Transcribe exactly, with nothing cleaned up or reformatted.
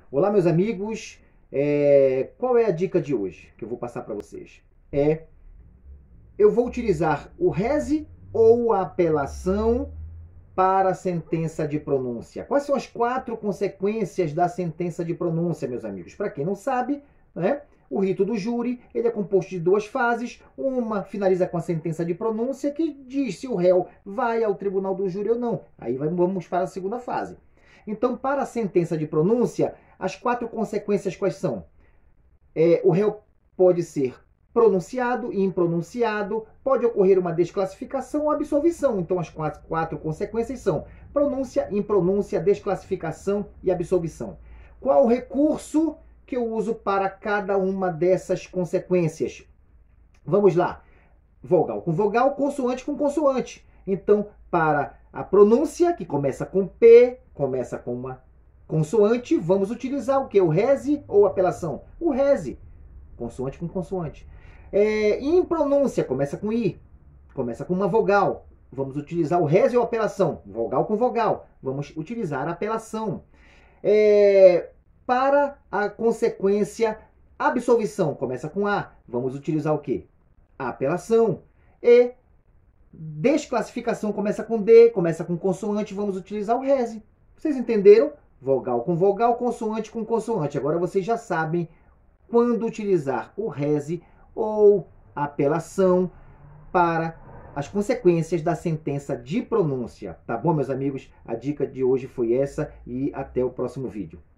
Olá, meus amigos. É, qual é a dica de hoje que eu vou passar para vocês? É, eu vou utilizar o reze ou a apelação para a sentença de pronúncia. Quais são as quatro consequências da sentença de pronúncia, meus amigos? Para quem não sabe, né? O rito do júri, ele é composto de duas fases. Uma finaliza com a sentença de pronúncia, que diz se o réu vai ao tribunal do júri ou não. Aí vamos para a segunda fase. Então, para a sentença de pronúncia, as quatro consequências quais são? É, o réu pode ser pronunciado e impronunciado, pode ocorrer uma desclassificação ou absolvição. Então, as quatro, quatro consequências são pronúncia, impronúncia, desclassificação e absolvição. Qual o recurso que eu uso para cada uma dessas consequências? Vamos lá. Vogal com vogal, consoante com consoante. Então, para a pronúncia, que começa com P, começa com uma consoante, vamos utilizar o que? O reze ou apelação? O reze, consoante com consoante. É, em pronúncia, começa com I, começa com uma vogal. Vamos utilizar o reze ou apelação? Vogal com vogal. Vamos utilizar a apelação. É, para a consequência absolvição, começa com A. Vamos utilizar o quê? A apelação. E desclassificação começa com D, começa com consoante, vamos utilizar o reze. Vocês entenderam? Vogal com vogal, consoante com consoante. Agora vocês já sabem quando utilizar o reze ou a apelação para as consequências da sentença de pronúncia. Tá bom, meus amigos? A dica de hoje foi essa e até o próximo vídeo.